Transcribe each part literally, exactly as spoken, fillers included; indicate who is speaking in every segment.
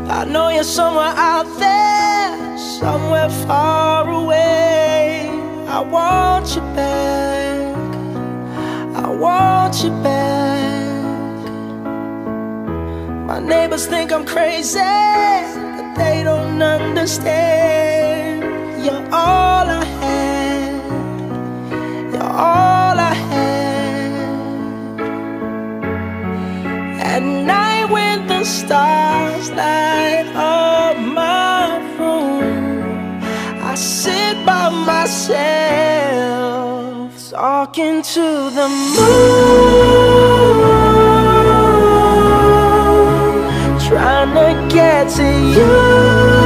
Speaker 1: I know you're somewhere out there, somewhere far away. I want you back, I want you back. My neighbors think I'm crazy, but they don't understand. You're all I had, you're all I had. At night when the stars light up my room, I sit by myself, talking to the moon, trying to get to you.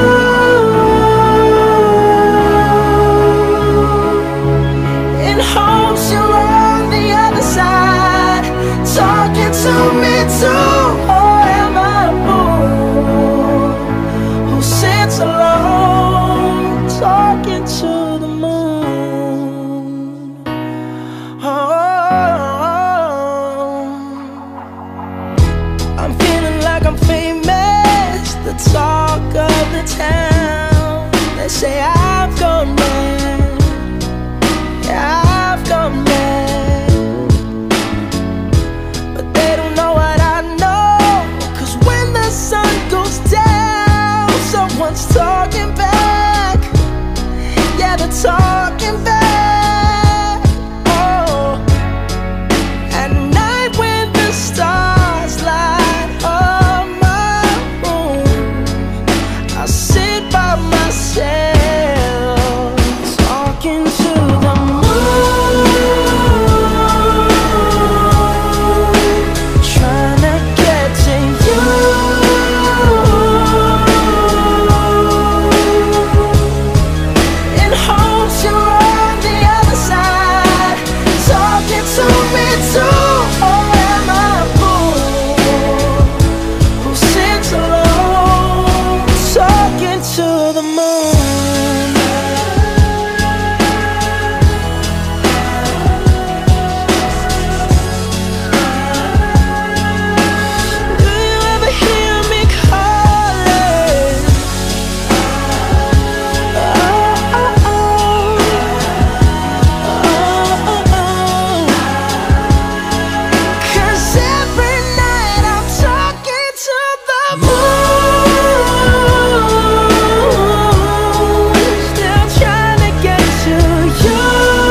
Speaker 1: In hopes you're on the other side, talking to me too. Or am I a fool who sits alone, talking to the moon? Oh, I'm feeling like I'm famous, the talk of the town. They say I've gone mad, yeah, I've gone mad. But they don't know what I know, 'cause when the sun goes down, someone's talking back. Yeah, they're talking back. Oh, at night when the stars light up my room, I sit by myself, talking to the moon, trying to get to you. In hopes you're on the other side, talking to me too. Or am I a fool who sits alone, talking to the moon? Do you ever hear me calling? Oh, oh, oh. Oh, oh, oh. 'Cause every night I'm talking to the moon, still trying to get to you.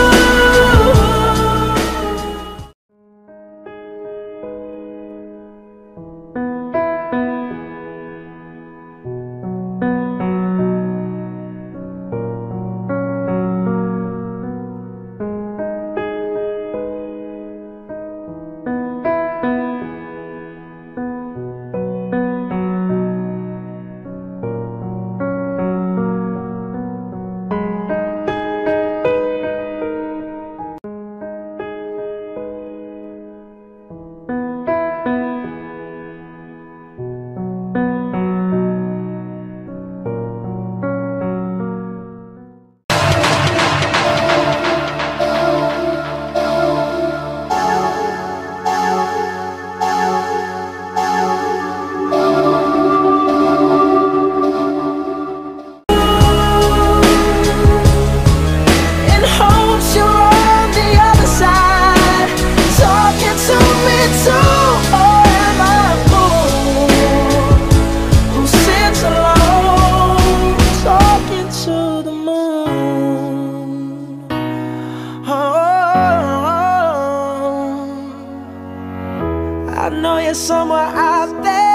Speaker 1: In hopes you're on the other side, talking to me too. Or am I a fool who sits alone, talking to the moon? Oh, I know you're somewhere out there,